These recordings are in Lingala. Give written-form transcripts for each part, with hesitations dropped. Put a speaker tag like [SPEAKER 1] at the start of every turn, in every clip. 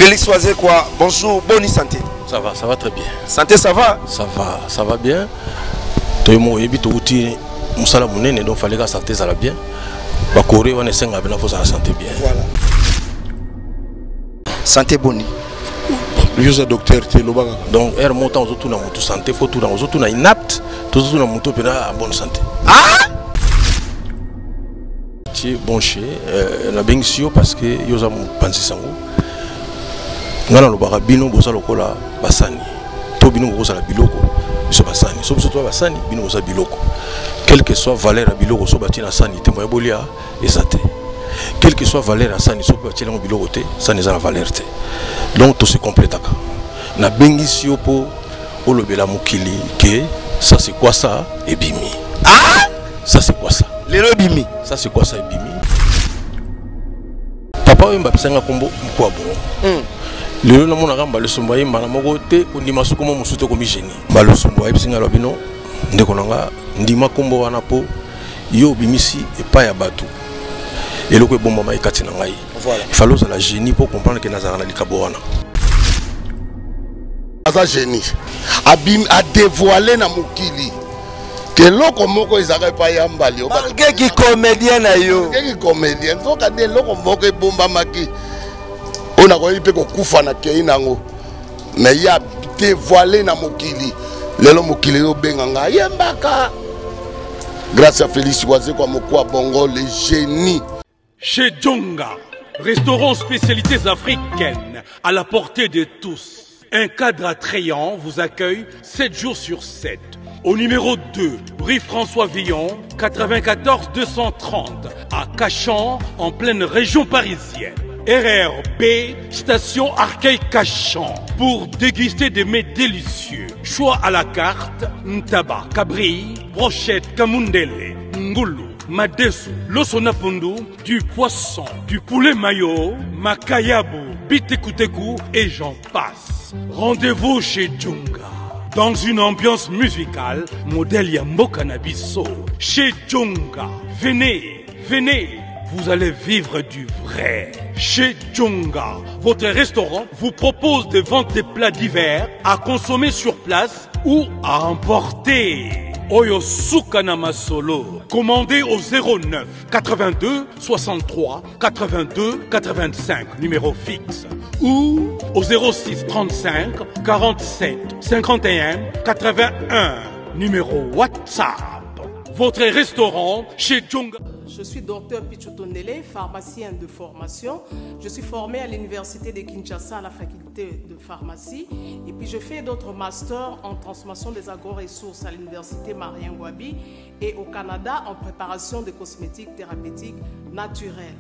[SPEAKER 1] Félix Oisé quoi, bonjour, bonne santé.
[SPEAKER 2] Ça va très bien.
[SPEAKER 1] Santé, ça va?
[SPEAKER 2] Ça va bien. Tout le monde est outil musala munene donc fallait que la santé ça va bien. Ba Corée on est 5 à bien faut la santé bien.
[SPEAKER 1] Voilà. Santé bonne.
[SPEAKER 2] Je suis docteur Télobanga. Donc er montant aux autres na moto santé faut tout dans aux autres na inapte, tout autres na moto pena en bonne santé.
[SPEAKER 1] Ah!
[SPEAKER 2] Ti bon chez na bengisio parce que yoza mu panzi sango. Ngana lo barabino bosa lokola basani. To bino ko sala biloko. Biso basani. So biso to basani bino ko sala biloko. Quelle que soit valeur à biloko so batina sani te moya bolia esate. Quelle que soit valeur à sani so batina mo biloko te, ça n'est pas la valeur te. Donc tout se complète aka. Na bengisi opo olobela mukili que ça c'est quoi ça et bimi.
[SPEAKER 1] Ah!
[SPEAKER 2] Ça c'est quoi ça?
[SPEAKER 1] Le bimi.
[SPEAKER 2] Ça c'est quoi ça et bimi? Papa wemba pisanga kombo mkwa bon. Le na mona gamba le somba yimba na moko te ondima suko mo musuto ko migeni. Ba le somba yisinga lobino ndeko nanga ndima kombo wana po yo bimisi epa ya batu. Eloko bomba mai kati na ngai.
[SPEAKER 1] Voilà.
[SPEAKER 2] Il fallait la génie pour comprendre que nazara na likabo wana.
[SPEAKER 3] Asa génie. Abim a dévoilé na mukili. Que loko moko ezaka pa yambali.
[SPEAKER 1] Malgré qui comédien na yo.
[SPEAKER 3] Malgré qui comédien. Donc a des loko moko bomba maki. On a koyi pe ko kufa na kei nango. Mais il a dévoilé na mukili. Lelo mukili yo benganga yembaka. Grâce à Félix Oisé kwa moko bongo le génie.
[SPEAKER 4] Chez Djonga, restaurant spécialités africaines à la portée de tous. Un cadre attrayant vous accueille 7 jours sur 7. Au numéro 2, rue François Villon, 94 230, à Cachan, en pleine région parisienne. RRB, station Arcueil-Cachan, pour déguster des mets délicieux. Choix à la carte, ntaba, cabri, brochette, kamundele, ngoulou, madesu, losonapundu, du poisson, du poulet mayo, makayabu, bitekuteku et j'en passe. Rendez-vous chez Djonga. Dans une ambiance musicale, modèle Yambo Cannabiso. Chez Djonga. Venez, venez, vous allez vivre du vrai. Chez Djonga, votre restaurant vous propose de vendre des plats divers à consommer sur place ou à emporter. Oyo Sukana Masolo. Commandez au 09 82 63 82 85, numéro fixe. Ou au 06 35 47 51 81, numéro WhatsApp. Votre restaurant chez Djonga.
[SPEAKER 5] Je suis docteur Pichotondele, pharmacien de formation. Je suis formé à l'université de Kinshasa à la faculté de pharmacie. Et puis je fais d'autres masters en transformation des agro-ressources à l'université Marien-Ngouabi et au Canada en préparation de cosmétiques thérapeutiques naturelles.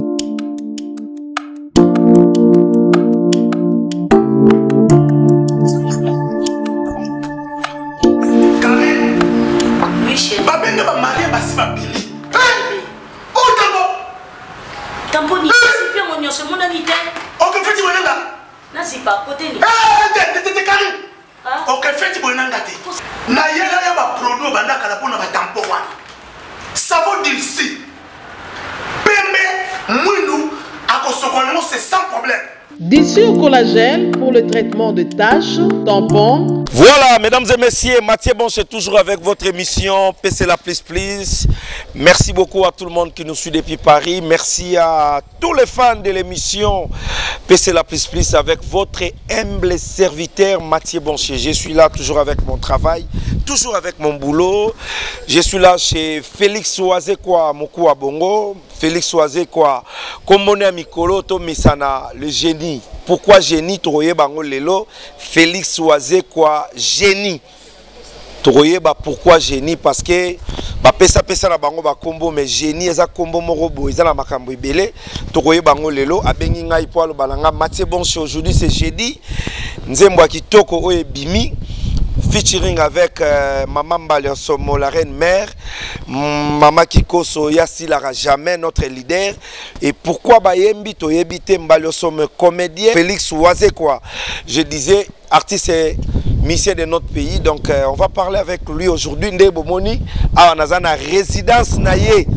[SPEAKER 6] Tamponi, c'est bien mon nom, c'est mon ami.
[SPEAKER 7] Ok, fais-tu mon nom?
[SPEAKER 6] Non, c'est pas côté.
[SPEAKER 7] T'es carré. Ok, fais-tu mon nom? Na yela ya ba produit banda kala pona ba tampon wana. Savon d'ici. Pembe, mounou, akosokono c'est sans problème.
[SPEAKER 5] D'ici au collagène pour le traitement de taches, tampons.
[SPEAKER 1] Voilà, mesdames et messieurs, Mathieu Bonche est toujours avec votre émission PC La Plus Plus. Merci beaucoup à tout le monde qui nous suit depuis Paris. Merci à tous les fans de l'émission PC La Plus Plus avec votre humble serviteur Mathieu Bonche. Je suis là toujours avec mon travail, toujours avec mon boulot. Je suis là chez Félix Oisé quoi, Moku Bongo. Félix Oisé quoi, Kombone Mikolo to Misana, le génie. Pourquoi génie Toroye Bango Lelo? Félix Oisé quoi, génie. Toroye ba pourquoi génie? Parce que ba pesa na bango ba kombo mais génie eza kombo morobo eza na makambo ebele. Toroye Bango Lelo abengi ngai po alo balanga Mathieu Bonche. Aujourd'hui c'est jeudi. Nzembo kitoko oye bimi. Featuring avec Maman Mbaliosomo, la reine mère, Maman Kikoso, Yassilara jamais, notre leader. Et pourquoi Bayembi, Toyebite, Mbaliosomo, comédien, Félix Oisé quoi. Je disais, artiste et mission de notre pays. Donc on va parler avec lui aujourd'hui. Ndé Bomoni, à Nazana résidence naye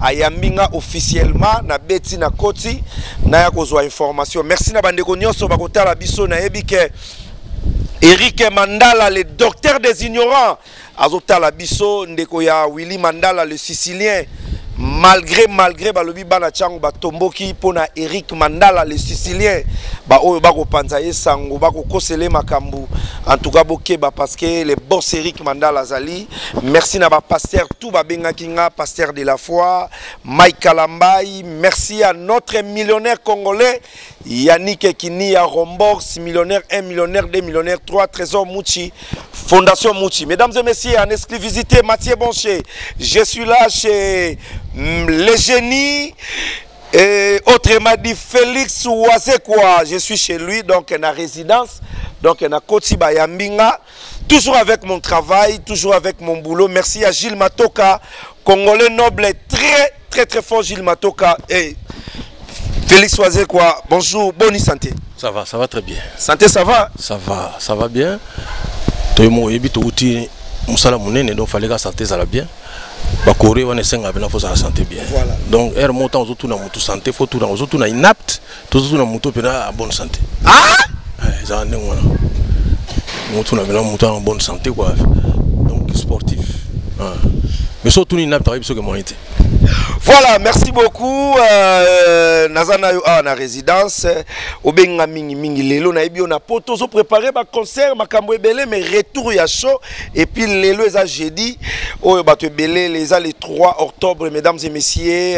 [SPEAKER 1] ayambinga officiellement na beti na koti na ya kozwa information. Merci na bandeko nyonso bakotala biso na yebike Eric Mandala, le docteur des ignorants. Azotala biso ndeko ya Willy Mandala, le Sicilien. Malgré balobi bana chango batomboki pona Eric Mandala, le Sicilien. Ba oyo bako panza yesango bako kosele makambu. En tout cas bokeba parce que le boss Eric Mandala zali. Merci na ba pasteur tout ba benga kinga pasteur de la foi, Mike Kalambai. Merci à notre millionnaire congolais Yannick Kini à Rombox, millionnaire 1, millionnaire 2, millionnaire 3, Trésor Mouchi, Fondation Mouchi. Mesdames et messieurs, en exclusivité, Mathieu Boncher. Je suis là chez les génies. Et autrement dit, Félix Ouazekwa. Je suis chez lui, donc en résidence. Donc en Koti Bayambinga. Toujours avec mon travail, toujours avec mon boulot. Merci à Gilles Matoka, Congolais noble, très fort Gilles Matoka. Et Félix Ouazekwa, bonjour, bonne santé.
[SPEAKER 2] Ça va très bien.
[SPEAKER 1] Santé, ça va?
[SPEAKER 2] Ça va bien. Tout le monde est outil, musala munene, donc fallait que la santé ça va bien. Bakore wana senga bena faut la santé bien. Voilà. Donc er montant aux autres na mutu santé, faut tout na aux autres na inapte, tout autres na mutu pena en bonne santé.
[SPEAKER 1] Ah?
[SPEAKER 2] Ça ne voilà. Mutu na bena mutu en bonne santé quoi. Donc sportif. Mais surtout inapte avec ce que moi été.
[SPEAKER 1] Voilà, merci beaucoup. Nazana yo na résidence. Obenga mingi lelo na ebi on a poto zo préparer ba concert makambo ebele mais retour ya show et puis lelo eza jeudi oyo ba to ebele les le 3 octobre mesdames et messieurs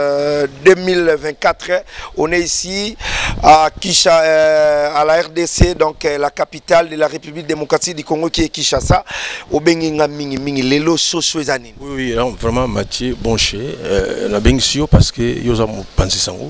[SPEAKER 1] 2024 on est ici à à la RDC donc la capitale de la République démocratique du Congo qui est Kinshasa. Obenga mingi lelo show ezani.
[SPEAKER 2] Oui, vraiment Mathieu Boncher na bengisio parce que yoza mo panzi sango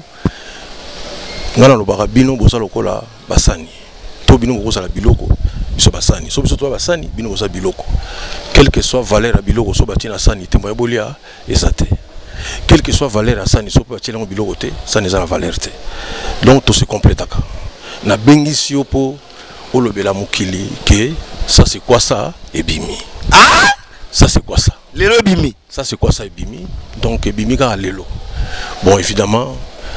[SPEAKER 2] ngana lo barabino bosa lokola basani to bino ko sala biloko biso basani so biso to basani bino ko sa biloko quelle que soit valeur à biloko so batina sani te moya bolia ezate quelle que soit valeur à sani so batina mo biloko te ça n'est pas valeur te donc tout se complétaka na bengisio po olobela mukili que ça c'est quoi ça et bimi
[SPEAKER 1] ah
[SPEAKER 2] ça c'est quoi ça
[SPEAKER 1] lelo bimi
[SPEAKER 2] ça c'est quoi ça bimi donc bimi ka lelo bon évidemment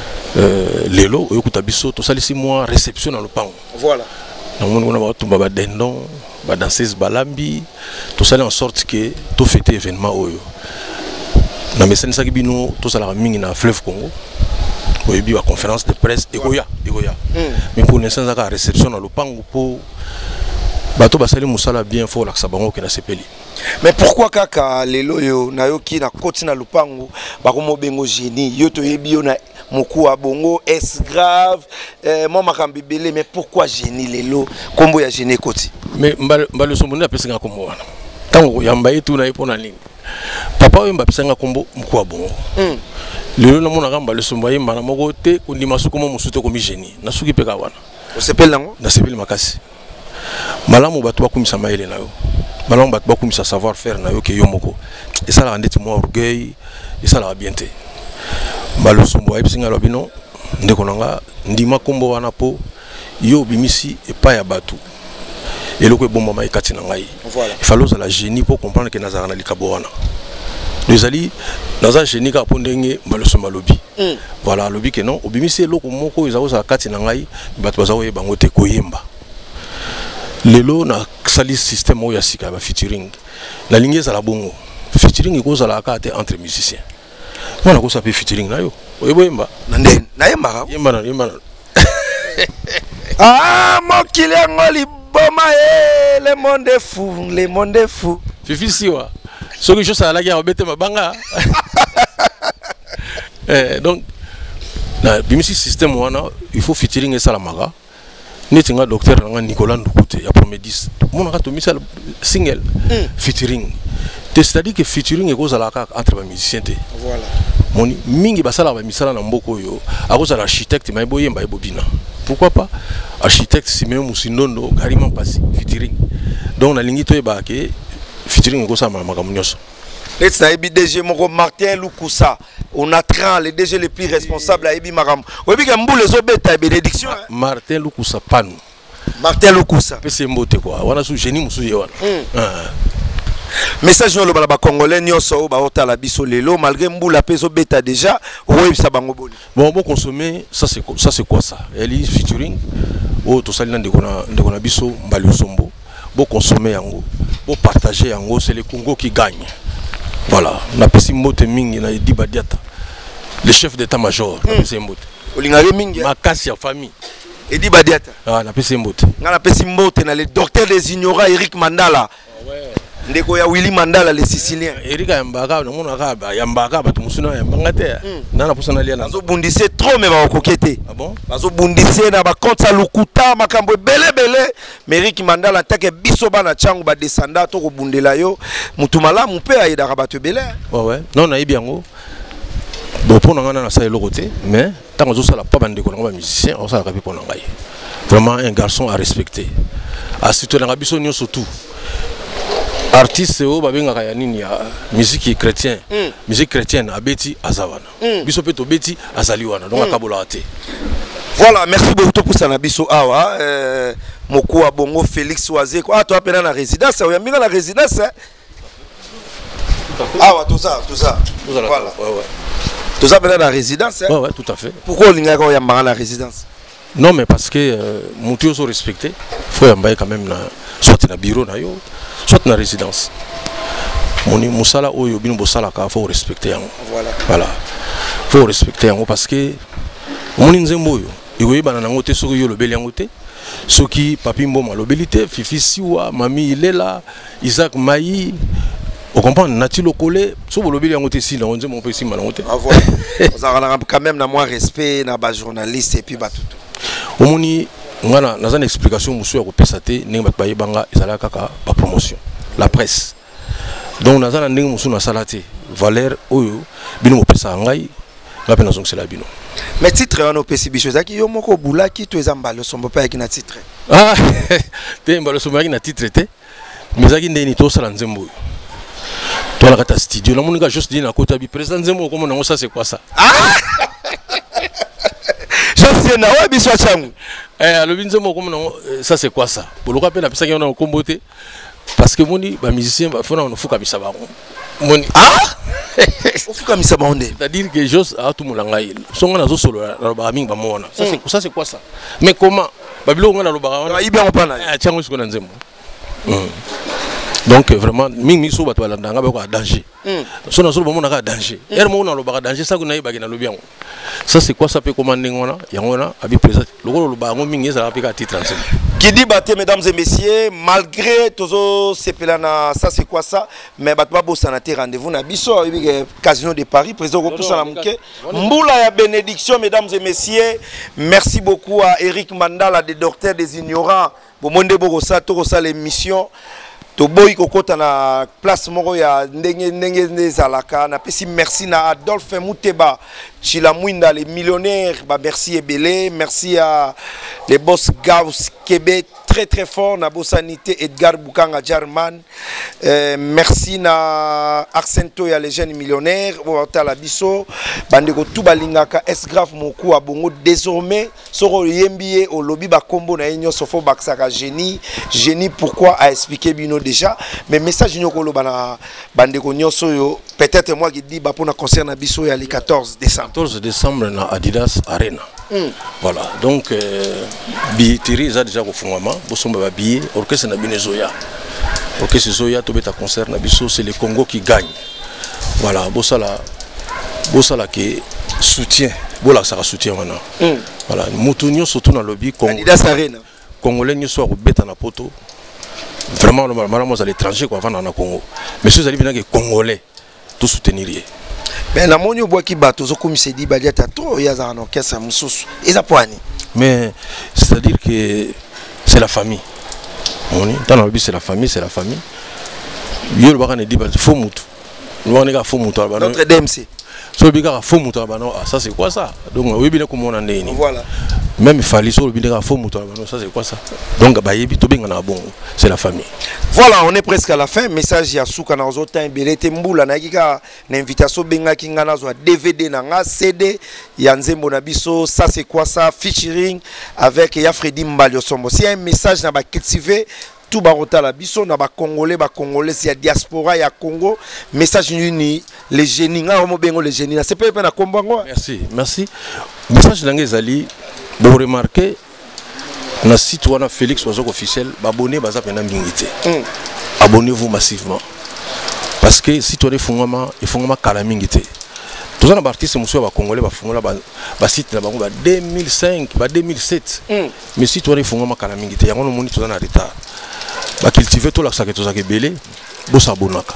[SPEAKER 2] lelo okuta biso to salisi moi réception dans le pango
[SPEAKER 1] voilà
[SPEAKER 2] donc on a ba ba dendon ba danseuse balambi to sali en sorte que to fêter événement oyo na mesene saki bino to sala mingi na fleuve Congo oyebi ba conférence de presse egoya mais pour l'instant ça ka réception dans le pango pour bato basali musala bien fort la sabango ke na sepeli.
[SPEAKER 1] Mais pourquoi kaka lelo yo na yo ki na koti na lupango bakomo bengo génie yo to yebi yo na moku bongo est grave moi makambi belé mais pourquoi génie lelo kombo ya génie koti
[SPEAKER 2] mais mbalo somoni apesinga kombo wana tango yamba etu na ipona nini papa yo mbapesinga kombo moku bongo lelo na mona kamba le somba yimba na moko te kundima suko mo musuto komi génie na suki peka wana
[SPEAKER 1] o sepeli nango
[SPEAKER 2] na sepeli makasi malamu bato bakumisa maele na yo malamu bato bakumisa savoir faire na yo ke yo moko et ça la ndeti mo orgueil et ça la bien te malosombo ayebsinga lobino ndeko nanga ndima kombo wana po yo bimisi epa ya bato eloko ebomba mai kati na ngai voilà il fallait la génie pour comprendre que nazara na likabo wana ezali naza génie ka pondenge malosomba lobi voilà lobi ke non obimisi eloko moko ezako za kati na ngai bato bazawo ye bango te koyemba lelo na sali système oya sika ba featuring la ligne za la bongo featuring ko za la kate entre musiciens wana ko sape featuring na yo oyeboyemba
[SPEAKER 1] nande na yemba
[SPEAKER 2] yemba
[SPEAKER 1] ah mon kilengo liboma le monde est fou
[SPEAKER 2] fifi siwa ce que je sais la guerre obete mabanga donc na bimisi système wana il faut featuring et salamaga netinga docteur nga Nicolas Ndukote ya Promedis mon ka to misal single featuring c'est-à-dire que featuring eko za la ka entre ba musiciens te
[SPEAKER 1] voilà
[SPEAKER 2] moni mingi basala ba misala na mboko yo akoza l'architecte mais boyemba ebobina pourquoi pas architecte si même musindondo garima pasi featuring donc na lingi to eba ke featuring eko sa makamu nyoso
[SPEAKER 1] let's na ebi DG moko Martin Lukusa on a train le DG le plus responsable à ebi makam oyebi ke mbule zo beta bénédiction
[SPEAKER 2] Martin Lukusa panu
[SPEAKER 1] Martin Lukusa
[SPEAKER 2] pese mbote quoi wana su génie musu ye wana
[SPEAKER 1] Message no loba ba congolais nyoso ba otala biso lelo malgré mbula peso beta déjà oui ça bango boni.
[SPEAKER 2] Bon consommer ça c'est quoi ça? Eli featuring oh to sali na ndekona biso mbali sombo. Bon consommer yango, bon partager yango, c'est le Congo qui gagne. Voilà, na pesi mbote mingi na Diba Diata. Le chef d'état-major na pesi mbote.
[SPEAKER 1] Olingare mingi.
[SPEAKER 2] Makasi ya famille.
[SPEAKER 1] Edi Badiata.
[SPEAKER 2] Ah, na pesi mbote.
[SPEAKER 1] Na pesi mbote na le docteur des ignorants Eric Mandala. Ouais. Ndeko ya Willy Mandala le Sicilien.
[SPEAKER 2] Eric Yambaka na mona ka Yambaka batu musuna Yambanga te. Na posana lia na.
[SPEAKER 1] Zo bundise trop mais ba kokete.
[SPEAKER 2] Ah bon?
[SPEAKER 1] Bazo bundise na ba konta lukuta makambo belé Eric Mandala take biso bana changu ba descenda to ko bundela yo. Mutu malamu pe aida ka batu belé.
[SPEAKER 2] Ouais. Non na ibiango. Bon pour ngana na sa eloko te mais tant zo sala pas bande ko na musicien on sala ka pe pona ngai. Vraiment un garçon à respecter. À surtout na biso nyo surtout. Artiste o babengaka ya nini ya musique chrétien musique chrétienne abeti azawana biso peto beti azaliwana donc akabola te.
[SPEAKER 1] Voilà, merci beaucoup pour ça na biso awa mokuwa bongo Félix Oazé ko to apena na résidence o yambinga na résidence awa tout ça voilà
[SPEAKER 2] ouais
[SPEAKER 1] tout ça apena na résidence
[SPEAKER 2] ouais tout à fait.
[SPEAKER 1] Pourquoi linga ko yambanga na résidence?
[SPEAKER 2] Non mais parce que mutu so respecté faut yambaye quand même na soit na bureau na yo soit na résidence. Moni musala oyo bino bosala ka faut respecter yango. Voilà. Faut respecter yango parce que moni nzembo yo iwe bana nango te soko yo lobeli yango te. Soki papi mboma lobeli te, Fifi Siwa, Mami Ilela, Isaac Mayi. On comprend nati lokole so lobeli yango te si na onze mon pe si malango te.
[SPEAKER 1] Voilà. Vous avez quand même na moins respect na ba journaliste et puis ba tout.
[SPEAKER 2] Omoni ngana naza na explication musu ya ko pesa te ndenge bat baye banga ezala kaka ba promotion la presse donc naza na ndenge musu na salate valeur oyo bino mo pesa ngai ngape na zongisela bino
[SPEAKER 1] mais titre wana opesi biso zaki yo moko bulaki to ezamba le sombo pa yaki na titre
[SPEAKER 2] ah te mbalo sombo yaki na titre te mais zaki ndeni to sala nzembo oyo to la kata studio na monika juste dit na kota bi président nzembo comme na ça c'est quoi ça
[SPEAKER 1] na wa biso changu
[SPEAKER 2] le binzemo comme non ça c'est quoi ça pour le rappel na pesa ki na kombote parce que moni ba musicien ba fona on fuka bisa ba moni
[SPEAKER 1] on fuka bisa ba onde
[SPEAKER 2] c'est-à-dire que jos a tout mulanga il songa na zo solo na ba mingi ba mona ça c'est quoi ça mais comment ba bilo ngana lo ba
[SPEAKER 1] wana ibia ngopana
[SPEAKER 2] changu siko na nzembo donc vraiment mingi so bato balandanga ba ko danger so na so ba mona ka danger er mo na lo ba danger ça ko na ibaki na lo bien ça c'est quoi ça peut commander ngona yangona abi présent lokolo lo ba ngo mingi ça apika titre ensemble
[SPEAKER 1] qui dit baté mesdames et messieurs malgré tozo sepelana ça c'est quoi ça mais bato ba bosana te rendez-vous na biso casino de Paris président ko poussa na muke mbula ya bénédiction mesdames et messieurs merci beaucoup à Eric Mandala des docteurs des ignorants bomonde boko sa to ko sa l'émission to boy kokota na place moko ya ndenge zalaka na pesi merci na Adolphe Mouteba Chila Mwinda les millionnaires ba merci ebele merci à les boss Gauss Québec très fort na Bossanité Edgar Bukanga German merci na Arsento ya les jeunes millionnaires wata la biso bandeko tout balingaka es grave moku a bongo désormais soro yembié au lobby ba combo na enyo sofo baksaka génie pourquoi a expliqué bino déjà mais message nyoko lo bana bandeko nyoso yo peut-être moi qui dit ba pona concert na biso ya le 14
[SPEAKER 2] décembre na Adidas Arena. Voilà, donc billetterie ça déjà au fondement, bosomba ba billet, orchestre na Binezoya. Orchestre Zoya to beta concert na biso, c'est le Congo qui gagne. Voilà, bosala qui soutient, bola ça soutient maintenant. Voilà, mutunyo surtout na lobby Congo.
[SPEAKER 1] Adidas Arena.
[SPEAKER 2] Congolais nyo so beta na poto. Vraiment normalement à l'étranger quoi avant na Congo. Mais ceux allez venir que Congolais tout soutenir.
[SPEAKER 1] Mais la monio bois qui bat aux comme c'est dit Badiata trop ya za no kesa mususu eza poani
[SPEAKER 2] mais c'est-à-dire que c'est la famille on est dans la vie c'est la famille yo le bakane dit ba faux mutu on est ga faux mutu
[SPEAKER 1] notre DMC
[SPEAKER 2] so bika faux mutu non ça c'est quoi ça donc oui bien comme on en est
[SPEAKER 1] voilà
[SPEAKER 2] même Fali so bika faux mutu ça c'est quoi ça donc ba yebi to benga na bon c'est la famille.
[SPEAKER 1] Voilà, on est presque à la fin. Message ya souka na ozota mbelete mbula na kika na invitation benga kinga na zo DVD na nga CD ya nzembo na biso ça c'est quoi ça featuring avec ya Freddy Mbalio Sombo. Si un message na ba cultiver tout barota la biso na ba congolais c'est la diaspora ya Congo message ni les génies nga mo bengo les génies c'est pas na kombango.
[SPEAKER 2] Merci message nanga ezali bo remarquer na site wana Félix Wazok officiel ba abonné baza pena mbingité. Abonnez-vous massivement parce que si tu es fungama kala mingité. Tous les artistes muso ba congolais ba fungula ba site na bango ba 2005 ba 2007 mais si tu es fungama kala mingité yango no moni tous en retard ba cultiver tout la sake to sake belé bo sabonaka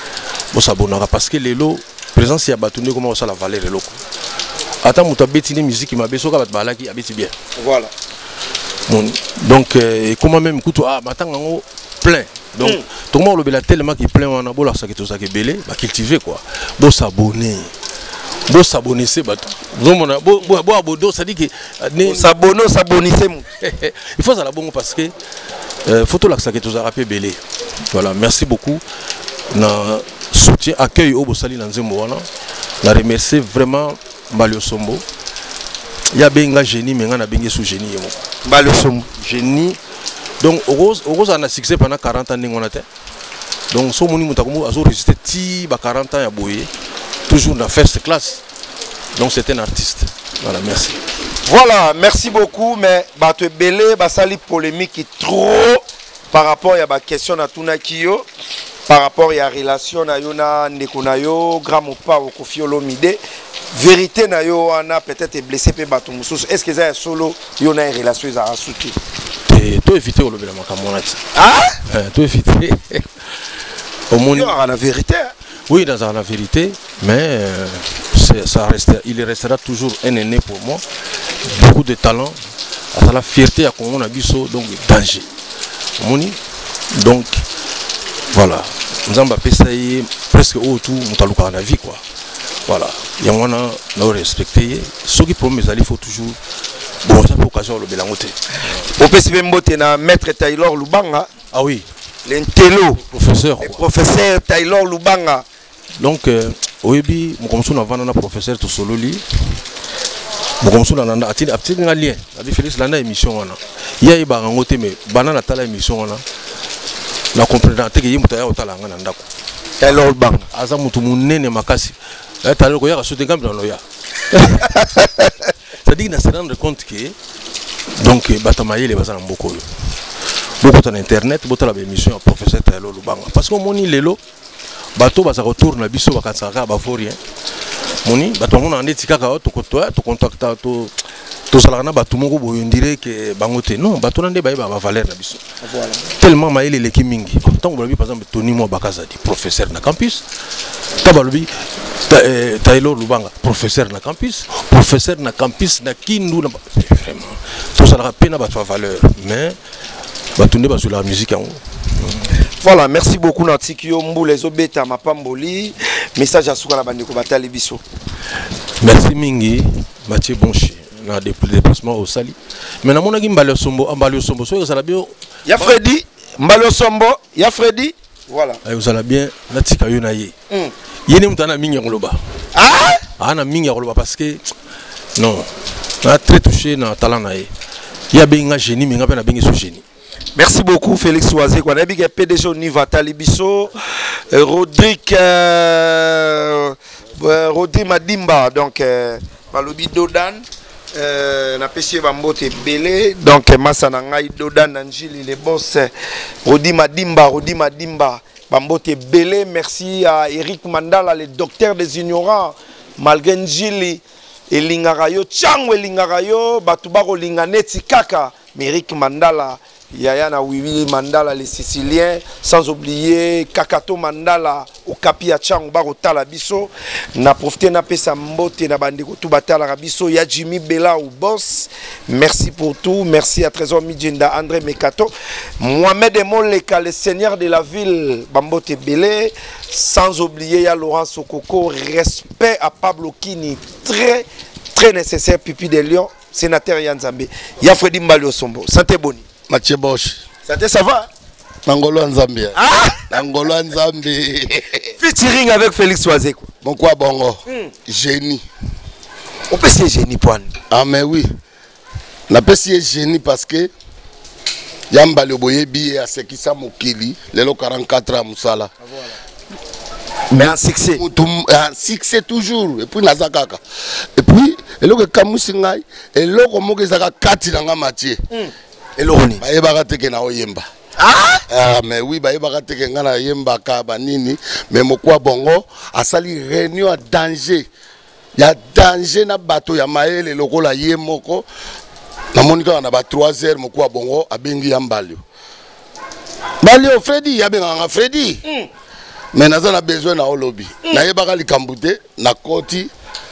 [SPEAKER 2] parce que lelo présence ya batunde comment ça la valeur lelo ata muta betini musique ma beso ka bat balaki abeti bien
[SPEAKER 1] voilà
[SPEAKER 2] donc comment même kuto matanga ngo plein donc tout le monde le tellement qui plein on a beau la sake to sake belé ba cultiver quoi bo s'abonner c'est bateau. Abodo, ça dit que
[SPEAKER 1] s'abonner.
[SPEAKER 2] Il faut ça la bon parce que photo là ça que tu as rappelé belé. Voilà, merci beaucoup. Na soutien accueil au Bosali dans Zemmoana. Na remercier vraiment Mbalio Sombo. Il y a benga génie mais on a benga sous génie
[SPEAKER 1] Mbalio Sombo
[SPEAKER 2] génie. Donc Rose on a succès pendant 40 ans on a été. Donc so moni mutakomo azo résister ti ba 40 ans ya boyé. Toujours dans first class. Donc c'est un artiste. Voilà, merci.
[SPEAKER 1] Voilà, merci beaucoup. Mais tu es belé, sali polémique qui trop par rapport à la question de Tunakio, par rapport à la relation na yona Nekonayo, grand ou pas au Kofi Olomide. Vérité na yo on a peut-être blessé pe batu mususu. Est-ce que ça solo yona une relation za rasuki?
[SPEAKER 2] Toi éviter au lobby la makamonate.
[SPEAKER 1] Ah?
[SPEAKER 2] Toi éviter. Au monde.
[SPEAKER 1] La vérité.
[SPEAKER 2] Oui, dans la vérité, mais il restera toujours un aîné pour moi. Beaucoup de talent, à la fierté à Congo Nabiso, donc danger. Donc, voilà. Nous avons passé presque autour de la vie, quoi. Voilà. Il y a un respecté. Ceux qui promettent, il faut toujours. Bon, ça peut occasion le bélangoté.
[SPEAKER 1] Au PCB Mbote, maître Taylor Lubanga.
[SPEAKER 2] Ah oui.
[SPEAKER 1] L'intello.
[SPEAKER 2] Professeur
[SPEAKER 1] Taylor Lubanga.
[SPEAKER 2] Donc, oyebi mukomso na vana na professeur to sololi mukomso na nanda atini nga lien abi Félix landa émission wana ya iba ngote me bana na tala émission wana na comprendre te ke yimuta ya otala nga na ndako
[SPEAKER 1] Taylor Lubanga
[SPEAKER 2] aza mutu munene makasi Taylor ko ya sote ngambi na ya ça dit na se rendre compte que donc batamayele bazana mboko yo beaucoup sur internet botala ba émission professeur Taylor Lubanga parce que moni lelo bateau va se retourner na biso bakatsaka ba forien moni bato mona ndeti kaka to contacta to salana bato moko boyo ndire que bangote non bato na nde ba valeur na biso voilà tellement maile leki mingi tant que par exemple Tony mo bakazadi professeur na campus tabalobi Taylor Lubanga professeur na campus na Kindu na vraiment to salaka pena bato valeur mais bato nde bazula musique en
[SPEAKER 1] voilà, merci beaucoup Natikio Mbu les obeta mapamboli message à Soukala Bandeko Batali Biso.
[SPEAKER 2] Merci Mingi Mathieu Bonchi na déplacement au Sali. Mais na mona Mbalio Sombo so ça la bien.
[SPEAKER 1] Ya Freddy Mbalio Sombo, ya Freddy. Voilà.
[SPEAKER 2] Vous allez bien Natika yo na ye. Yene mutana mingi ngoloba. Ah na mingi ngoloba parce que non, na très touché na talent na ye. Ya benga génie mais ngapena benga so génie.
[SPEAKER 1] Merci beaucoup Félix Oazé. On a dit que PDG Niva Talibiso, Rodrigue Madimba, donc Malobi Dodan, na pêché Bambote Belé, donc Massanangai Dodan Nanjili les boss, Rodi Madimba, Bambote Belé. Merci à Eric Mandala, le docteur des ignorants, malgré Njili et Lingarayo, Tchangwe Lingarayo, Batubaro Linganeti Kaka, mais Eric Mandala. Yaya na Wiwi Mandala les Siciliens, sans oublier Kakato Mandala au Kapia Chang Baro Talabiso, na profité na pesa mbote na bandeko tout batala rabiso, ya Jimmy Bella ou boss. Merci pour tout, merci à Trésor Midjenda, André Mekato, Mohamed Moleka, le seigneur de la ville, Bambote Belé, sans oublier ya Laurent Sokoko, respect à Pablo Kini, très nécessaire, Pipi de Lyon, sénateur Yanzambe, ya Freddy Mbalio Sombo, santé boni.
[SPEAKER 3] Mathieu Bosch.
[SPEAKER 1] Ça va?
[SPEAKER 3] Nangolo Nzambia. Nangolo Nzambi.
[SPEAKER 1] Featuring avec Félix Oazé.
[SPEAKER 3] Bon quoi bongo? Génie.
[SPEAKER 1] On peut essayer génie point.
[SPEAKER 3] Ah mais oui. On peut essayer génie parce que Yamba le boyebi à ce qui sa mokili, les 44 ans musala.
[SPEAKER 1] Mais un succès.
[SPEAKER 3] Un succès toujours. Et puis Nazakaka. Et puis, et là que Kamusingai, et là que Moke Zaka Kati dans la matière.
[SPEAKER 1] Et l'orni.
[SPEAKER 3] Bah, yeba teke na oyemba. Ah, mais oui, bah yeba teke ngana yemba ka banini, mais mokwa bongo a sali réunion à danger. Il y a danger na bateau ya maele lokola yemoko. Na monika na ba 3 heures mokwa bongo a bengi yambalio. Balio Freddy, ya benga Freddy. Mais nous avons besoin d'un lobby. Nous avons besoin de na koti.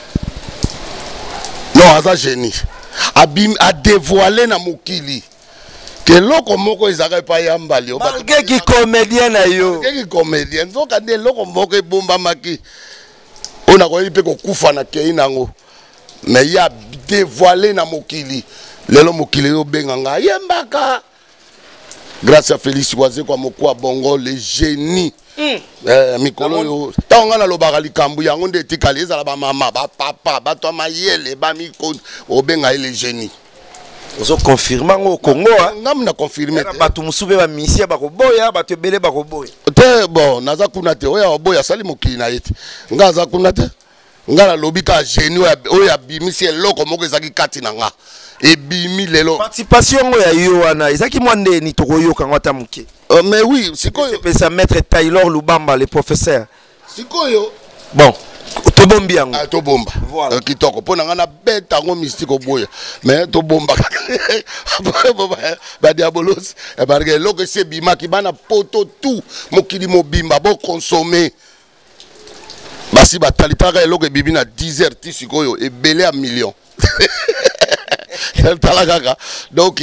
[SPEAKER 3] Non, ça génie. A dévoilé na mokili. Que loko moko izaka pa yambalio.
[SPEAKER 1] Malgré qui comédien na yo.
[SPEAKER 3] Malgré qui comédien. Donc quand loko moko bomba maki. On a quoi il peut kufa na kei nango. Mais il y a dévoilé na mokili. Lelo mokili yo benganga yembaka. Grâce à Félix Oisé kwa mokwa bongo le génie. Mikolo yo tanga na lobaka likambu yango ndeti kaleza la ba mama ba papa ba to mayele ba miko obenga le génie.
[SPEAKER 1] Ozo confirmer au Congo
[SPEAKER 3] ngam na confirmer
[SPEAKER 1] bato musube ba misia ba koboya bato belé ba koboya.
[SPEAKER 3] Te bon naza kuna te oya oboya sali mokili na yete. Ngaza kuna te. Ngala lobika génie oya bimisi eloko moko ezaki kati na nga. Et bimi lelo
[SPEAKER 1] participation ya yo wana ezaki mwande ni tokoyoka ngata muke.
[SPEAKER 3] Mais oui, sikoyo
[SPEAKER 1] c'est maître Taylor Lubamba le professeur.
[SPEAKER 3] Sikoyo
[SPEAKER 1] bon, to bombi yango.
[SPEAKER 3] Ah to bomba.
[SPEAKER 1] Voilà.
[SPEAKER 3] Kitoko pona ngana beta ngo mystique boya. Mais to bomba. Ba diabolos e barge loko se bima ki bana poto tout mokili mobimba bo consommer. Basi ba talitaka eloko bibi na 10 heures ti sikoyo e belé à millions. Donc,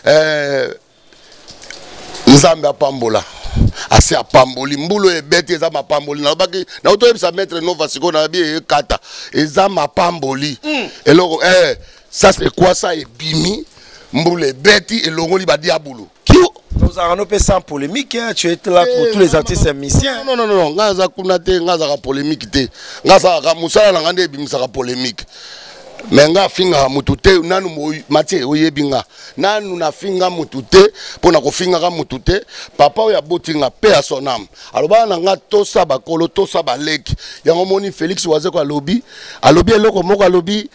[SPEAKER 3] Nzambe apambola. Assez apamboli. Mboulo e bête, Nzambe apamboli. Na auto ça mettre nova siko na bi e kata. Nzambe apamboli. Et alors, ça c'est quoi ça e bimi? Mboulo e bête et longo li ba diabolo.
[SPEAKER 1] Nous avons pas sans polémique, hein. Tu es là pour tous les artistes musiciens.
[SPEAKER 3] Non, ngaza kunate, ngaza ka polémique te. Ngaza ka musala na ngande bimisa ka polémique. Menga finga mutute nanu matie oyebinga nanu na finga mutute pona ko finga ka mutute papa oya botinga pe a son âme aloba na nga to saba kolo to saba leki yango moni Félix Oisé ko alobi eloko moko alobi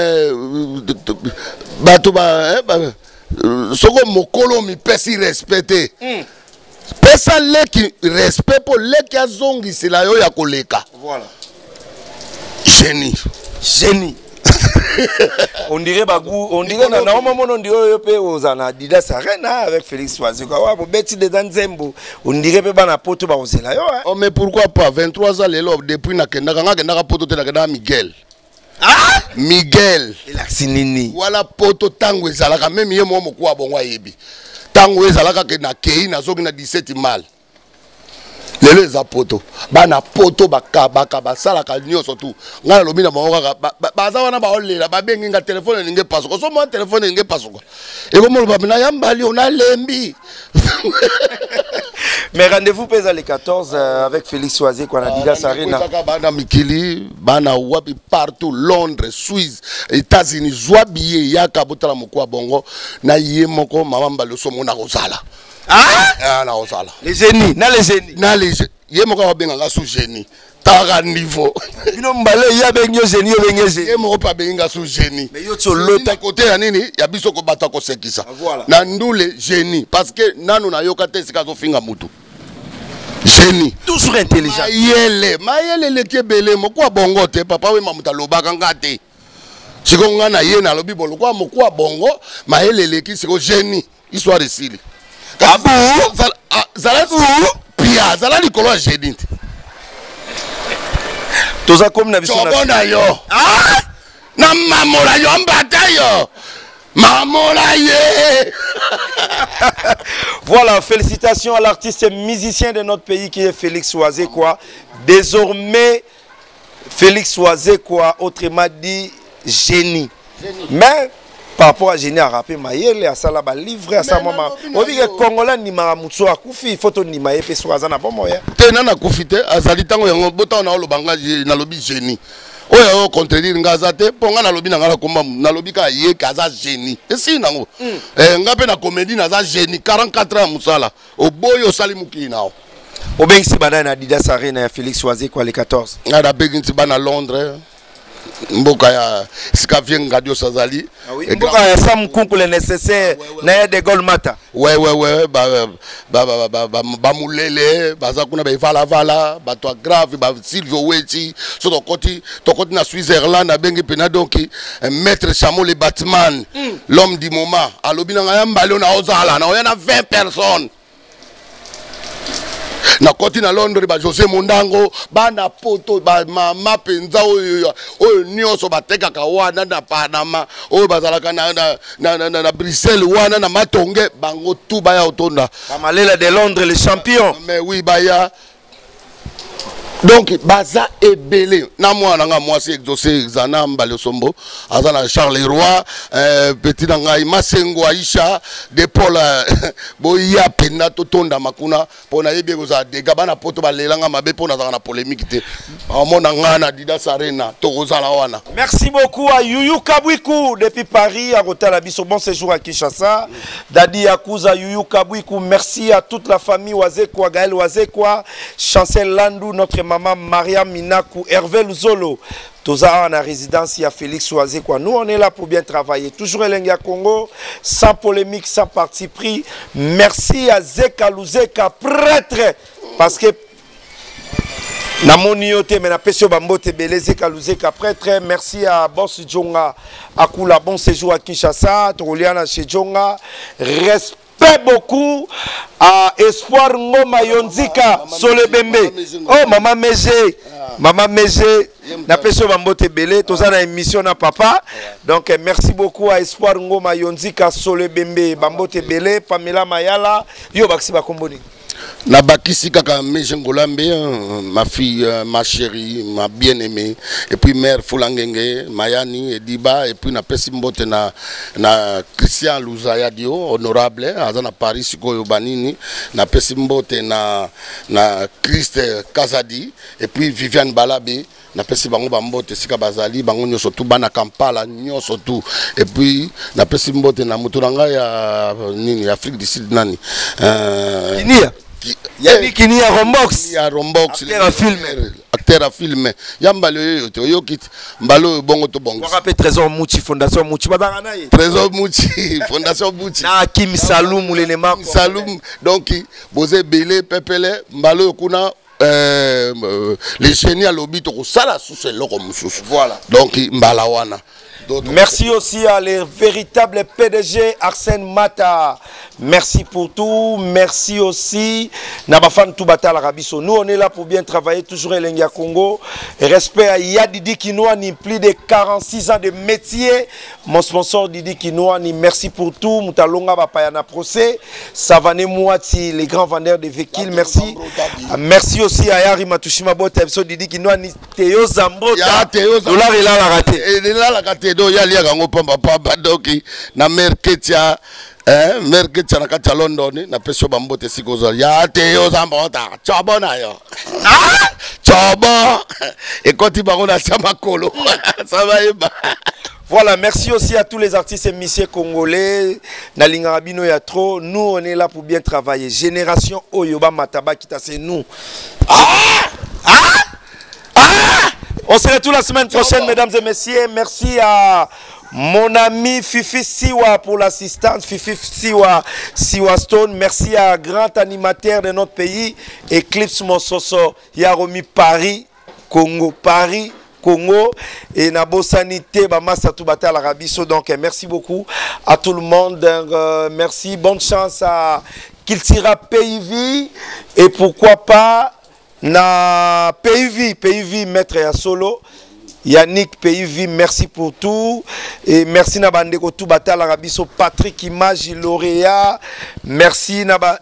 [SPEAKER 3] bato ba soko mokolo mi pesi respecté pesa leki respect pour leki azongi sila yo ya koleka
[SPEAKER 1] voilà
[SPEAKER 3] génie
[SPEAKER 1] on dirait bagou, on dirait na moment on dirait yo pe ozana Adidas Arena avec Félix Oisé quoi wa beti de Nzembo on dirait pe bana poto ba ozela yo hein.
[SPEAKER 3] Oh mais pourquoi pas 23 ans lelo depuis na kenda nga poto te na kenda Miguel.
[SPEAKER 1] Ah
[SPEAKER 3] Miguel
[SPEAKER 1] il a sinini
[SPEAKER 3] voilà poto tango ezalaka même ye mo moko abongwa yebi tango ezalaka ke na kei na zoki na 17 mal lelo eza poto bana poto bakabaka basalaka nyonso tu ngana lobi na bango kaka baza wana baolela babengi nga telefone ninge pasuka so mo telefone ninge pasuka ekomoloba mina yambali ona lembi.
[SPEAKER 1] Mais rendez-vous pesa le 14 avec Félix Oisé quoi na Adidas Arena
[SPEAKER 3] bana mikili bana wapi partout Londres Suisse États-Unis zwabiye yaka botala moko bongo na ye moko mama mbalo so mona kozala. Ah na ozala
[SPEAKER 1] les génies
[SPEAKER 3] ye moko ba benga nga sous génie taka niveau
[SPEAKER 1] bino mbale ya benyo génie yo bengeze
[SPEAKER 3] ye moko pa benga sous génie
[SPEAKER 1] mais yo tsolota
[SPEAKER 3] côté ya nini ya biso ko bata ko sekisa
[SPEAKER 1] voilà.
[SPEAKER 3] Na ndule génie parce que nanu na yoka te sika zo finga mutu génie
[SPEAKER 1] toujours intelligent
[SPEAKER 3] mayele le kebele moko bongo te papa we mamuta lobaka ngate siko ngana ye na lobi bolo kwa moko bongo mayele le ki siko génie histoire de sili Abu Pia Zala Nicolas Gédint.
[SPEAKER 1] Toza comme na biso
[SPEAKER 3] na yo. Ah! Na mamola yo mbata yo. Mamola ye.
[SPEAKER 1] Voilà, félicitations à l'artiste musicien de notre pays qui est Félix Oisé quoi. Désormais Félix Oisé quoi, autrement dit génie. Mais par rapport à génie à rapper Mayele à ça là-bas livré à ça maman on dit que Congolais ni maramutso akufi photo ni maye pe soaza na bomo ya
[SPEAKER 3] te na kufite azali tango yango bota na lobanga na lobi génie oyo contredire ngaza te ponga na lobi na ngala komba na lobi ka ye kaza génie esi nango nga pe na comédie naza génie 44 ans musala oboyo sali mukili nao
[SPEAKER 1] obengisi bana na Adidas Arena ya Félix Oisé kwa le 14
[SPEAKER 3] ngada begisi bana Londres mboka ya sika vienga dio sazali
[SPEAKER 1] mboka ya Sam Kunkule nécessaire na ya de Gaulle Mata
[SPEAKER 3] ouais ba mulele baza kuna ba vala ba toi grave ba Silvio Weti so tokoti na Switzerland abengi pena donc maître Chamo le Batman l'homme du moment alobi na ngamba leo na ozala na oyana 20 personnes na koti na Londres ba José Mondango bana poto ba mama penza oyo nyoso batekaka wana na Panama oyo bazalaka na Bruxelles wana na Matonge bango tout baya otonda
[SPEAKER 1] Malela de Londres les champions
[SPEAKER 3] mais oui baya donc baza ebele na mwana nga mwasi exaucé exana mbale sombo azana Charleroi petit ngai Masengo Aisha de Paul boya pena totonda makuna pona yebe koza dega bana poto balelanga mabe pona za na polémique te amona nga na Adidas Arena tokozala wana.
[SPEAKER 1] Merci beaucoup à Yuyu Kabwiku depuis Paris à Rotala biso bon séjour à Kinshasa Dadi Yakuza Yuyu Kabwiku merci à toute la famille Wazekwa Gaël Wazekwa Chancel Landou notre maman Maria Minaku, Hervé Luzolo, Toza en résidence, il y a Félix Oisé quoi. Nous on est là pour bien travailler. Toujours Elenga Congo, sans polémique, sans parti pris. Merci à Zeka Luzeka, prêtre, parce que na moniote mais na pesio bambote belé Zeka Luzeka prêtre. Merci à Boss Djonga Akula, bon séjour à Kinshasa, Toliana chez Djonga. Respect beaucoup à Espoir Ngoma Yonzika Solebembe. Oh maman Mézé na peso bambote belé toza na émission na papa. Donc merci beaucoup à Espoir Ngoma Yonzika Solebembe bambote belé Pamela Mayala yo baksi bakomboni.
[SPEAKER 3] Na bakisi kaka Mejengolambe, ma fille, ma chérie, ma bien-aimée, et puis mère Fulangenge, Mayani, Ediba, et puis na Pesimbote na Christian Luzayadio, honorable, azana Paris Sikoyo Banini, na Pesimbote na Christ Kazadi, et puis Viviane Balabe, na pesi bango bambote sika bazali bango nyoso tu bana Kampala nyoso tu, et puis na Pesimbote na muturanga ya nini Afrique du Sud nani
[SPEAKER 1] Yannick Kinia Rombox.
[SPEAKER 3] Rombox.
[SPEAKER 1] Acteur à film.
[SPEAKER 3] Yambalo yo kit mbalo bongo to bongo.
[SPEAKER 1] On rappelle Trésor Mouchi Fondation Mouchi badana ye.
[SPEAKER 3] Trésor Mouchi Fondation Mouchi.
[SPEAKER 1] Na Kim Saloum lenema.
[SPEAKER 3] Saloum donc Bozé Belé Pepele mbalo kuna les génies à l'obit to sala sous ce loko mususu. Voilà. Donc mbalawana.
[SPEAKER 1] Merci aussi à les véritables PDG Arsène Mata. Merci pour tout. Merci aussi Nabafan Toubata l'Arabiso. Nous on est là pour bien travailler. Toujours Elenga Congo. Respect à Yadidi Kinoani. Plus de 46 ans de métier. Mon sponsor Didi Kinoani. Merci pour tout. Moutalonga Bapayana Procès. Savane Mouati, les grands vendeurs de véhicules. Merci. Merci aussi à Yari Matushima Bote. Didi Kinoani. Théo Zambota. Dollar il a la raté.
[SPEAKER 3] Il a la raté. Do ya liya gango pamba pamba doki na merketia merketia na kati ya London na pesho bambote sikozo ya Théo Zambota chobo na yo chobo ekoti bango na chama kolo ça va eba.
[SPEAKER 1] Voilà, merci aussi à tous les artistes et messieurs congolais. Nalingarabino ya trop. Nous, on est là pour bien travailler. Génération Oyoba Mataba Kita, c'est nous. On se retrouve la semaine prochaine, mesdames et messieurs. Merci à mon ami Fifi Siwa pour l'assistance. Fifi Siwa Stone. Merci à grand animateur de notre pays, Eclipse Monsoso, Yaromi Paris, Congo, et Nabo Sanité, Bamasa Toubata l'Arabiso. Donc, merci beaucoup à tout le monde. Merci, bonne chance à Kiltira PIV. Et pourquoi pas na PIV maître ya solo Yannick PIV, merci pour tout et merci na bandeko tout batal arabiso Patrick Image lauréat, merci naba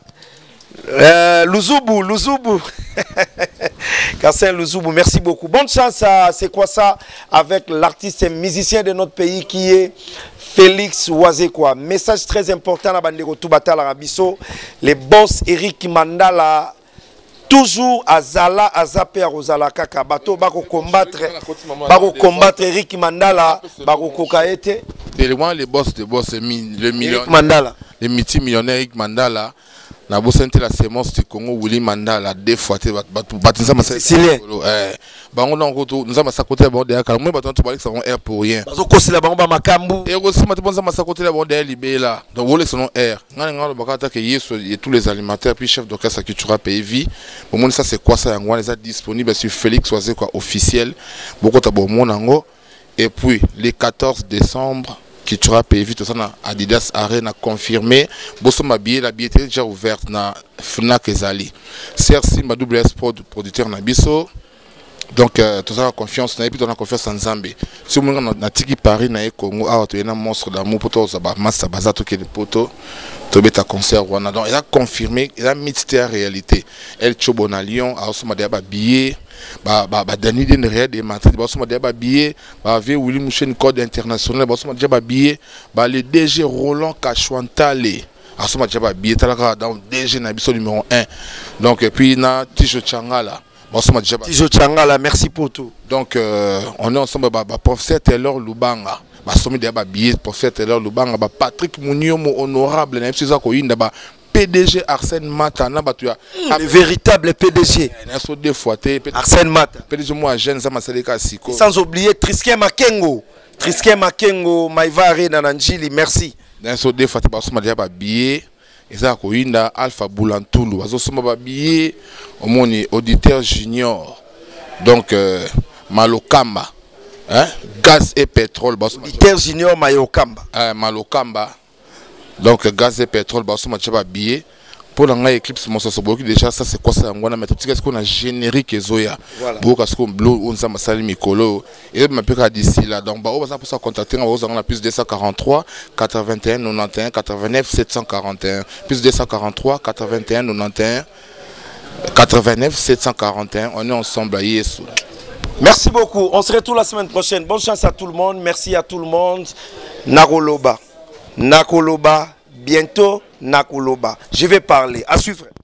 [SPEAKER 1] Luzubu Kassin Luzubu, merci beaucoup. Bonne chance à C'est quoi ça avec l'artiste et musicien de notre pays qui est Félix Oisé quoi. Message très important na bandeko tout batal arabiso, les boss Eric Mandala toujours azala azape ya rozala kaka bato bako combattre Eric Mandala bako kokaete
[SPEAKER 8] les boss le million
[SPEAKER 1] Mandala
[SPEAKER 8] les multimillionnaires Eric Mandala na bosente la sémence du Congo Willy Mandala deux fois batinza masa bango na ngoto nous avons côté bon derrière car moi bato to balek savon air pour rien
[SPEAKER 1] bazo kosila bango ba makambu
[SPEAKER 8] et aussi mata bonza masa côté bon derrière libela donc volé son air ngana bakata que yeso et tous les alimentaires puis chef d'orchestre qui tuera pays au monde ça c'est quoi ça yango les a disponible sur Félix Oisé quoi officiel beaucoup ta bon monango et puis le 14 décembre qui tuera PV tout ça na Adidas Arena confirmé bosso ma billet la billetterie déjà ouverte na Fnac Ezali CRC ma WS producteur na biso donc tout ça confiance na et puis on a confiance en Zambie si on na tiki Paris na Congo a to na monstre d'amour poto za ba massa bazato ke le poto to beta concert wana donc il a confirmé il a mixé réalité El Chobo na Lyon a aussi ma ba billet ba dani den réel de Madrid ba soma ba billet ba vie Willy Mouchen code international ba soma ba billet ba le DG Roland Kachwantale a soma ba billet talaka dans DG na biso numéro 1 donc et puis na Tijo Changala ba soma
[SPEAKER 1] Tijo Changala merci pour tout
[SPEAKER 8] donc on est ensemble ba professeur Taylor Lubanga ba somi ba billet professeur Taylor Lubanga ba Patrick Muniomo honorable na biso za ko yinda ba PDG Arsène Mata na batuya
[SPEAKER 1] le véritable PDG
[SPEAKER 8] deux fois
[SPEAKER 1] Arsène Mata
[SPEAKER 8] PDG moi jeune ça masaleka siko
[SPEAKER 1] sans oublier Trisken Makengo Maïva Arena na Njili merci
[SPEAKER 8] naso deux fois ba soma ba billet eza ko yinda Alpha Boulantulu bazo soma ba billet omoni auditeur junior donc Malokamba hein gaz et pétrole
[SPEAKER 1] auditeur junior
[SPEAKER 8] Malokamba donc gaz et pétrole baso matchaba billet pour la éclipse mon sosoboki déjà ça c'est quoi ça ngwana mais tout ce qu'on a générique ezoya boka ce qu'on bleu on ça masali mikolo et ma peka d'ici là donc ba on ça pour ça contacter on a plus 243 81 91 89 741 plus 243 81 91 89 741 on est ensemble à Yesu.
[SPEAKER 1] Merci beaucoup, on se retrouve la semaine prochaine. Bonne chance à tout le monde, merci à tout le monde. Nakoloba, bientôt Nakoloba. Je vais parler. À suivre.